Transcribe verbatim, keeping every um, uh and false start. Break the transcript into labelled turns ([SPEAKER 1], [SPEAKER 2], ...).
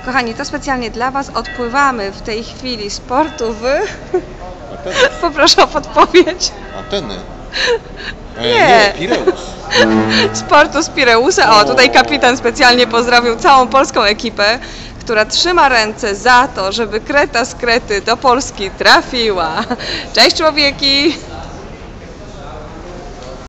[SPEAKER 1] Kochani, to specjalnie dla Was odpływamy w tej chwili z portu w...
[SPEAKER 2] Ateny.
[SPEAKER 1] Poproszę o podpowiedź.
[SPEAKER 2] Ateny. E,
[SPEAKER 1] Nie.
[SPEAKER 2] nie, Pireus.
[SPEAKER 1] Z portu z Pireusa. O, tutaj kapitan specjalnie pozdrowił całą polską ekipę, która trzyma ręce za to, żeby Kreta z Krety do Polski trafiła. Cześć człowieki!